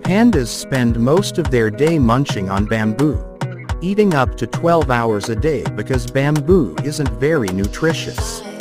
Pandas spend most of their day munching on bamboo, eating up to 12 hours a day because bamboo isn't very nutritious.